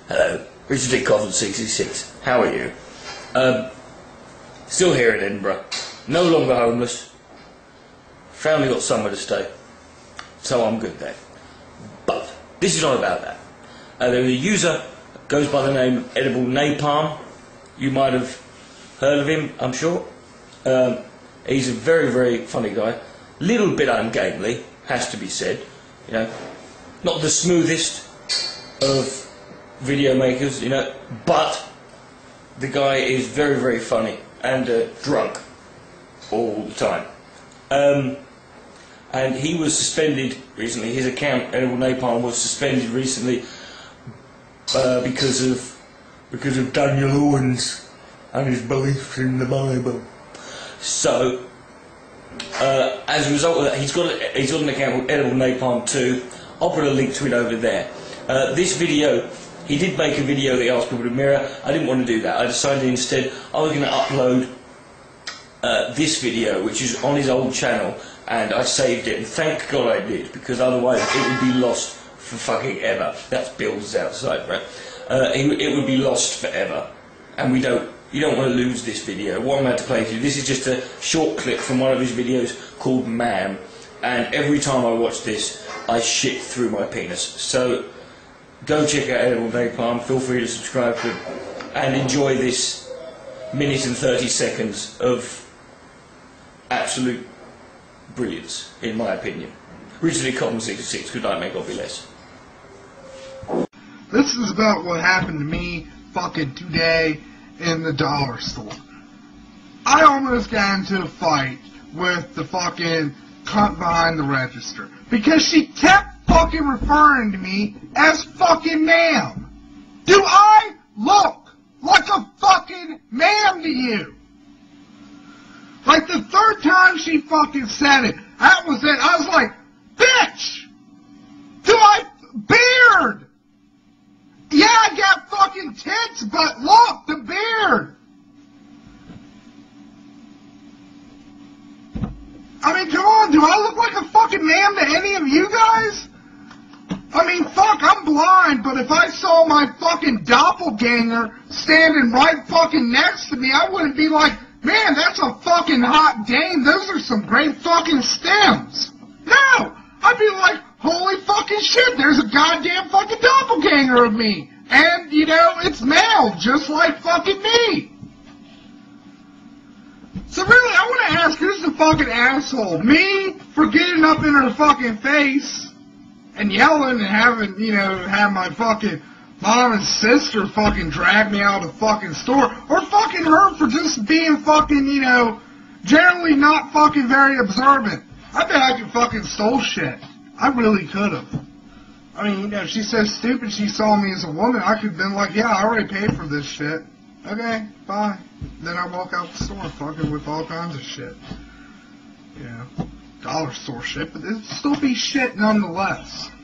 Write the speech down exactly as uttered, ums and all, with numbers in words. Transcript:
Hello, Richard D. Coffin sixty-six. How are you? Um, still here in Edinburgh. No longer homeless. Finally got somewhere to stay. So I'm good there. But this is not about that. Uh, there is a user that goes by the name Edible Napalm. You might have heard of him, I'm sure. Um, he's a very, very funny guy. Little bit ungainly, has to be said. You know, not the smoothest of video makers, you know, but the guy is very, very funny and uh, drunk all the time. Um, and he was suspended recently. His account, Edible Napalm, was suspended recently uh, because of because of Daniel Owens and his belief in the Bible. So, uh, as a result of that, he's got a, he's got an account called Edible Napalm two. I'll put a link to it over there. Uh, this video, he did make a video that he asked people to mirror. I didn't want to do that. I decided instead I was going to upload uh, this video, which is on his old channel, and I saved it, and thank God I did, because otherwise it would be lost for fucking ever. That's Bill's outside, right? Uh, it, it would be lost forever, and we don't. You don't want to lose this video. What I'm about to play for you, this is just a short clip from one of his videos called Ma'am, and every time I watch this, I shit through my penis. So, go check out Edible Napalm, feel free to subscribe to it, and enjoy this minute and thirty seconds of absolute brilliance, in my opinion. Richard D. Coffin sixty-six, good night, may God be less. This is about what happened to me fucking today in the dollar store. I almost got into a fight with the fucking cunt behind the register because she kept fucking referring to me as fucking ma'am. Do I look like a fucking ma'am to you? Like the third time she fucking said it, that was it. I was like, bitch! Do I beard? Yeah, I got fucking tits, but look, the beard. I mean, come on, do I look like a fucking ma'am to any of you guys? I mean, fuck, I'm blind, but if I saw my fucking doppelganger standing right fucking next to me, I wouldn't be like, man, that's a fucking hot dame. Those are some great fucking stems. No, I'd be like, holy fucking shit, there's a goddamn fucking doppelganger of me. And, you know, it's male, just like fucking me. So really, I want to ask, who's the fucking asshole? Me for getting up in her fucking face and yelling and having, you know, have my fucking mom and sister fucking drag me out of the fucking store, or fucking her for just being fucking, you know, generally not fucking very observant. I bet I could fucking stole shit. I really could have. I mean, you know, she's so stupid she saw me as a woman, I could have been like, yeah, I already paid for this shit. Okay, bye. Then I walk out the store fucking with all kinds of shit. You know, dollar store shit, but it'd still be shit nonetheless.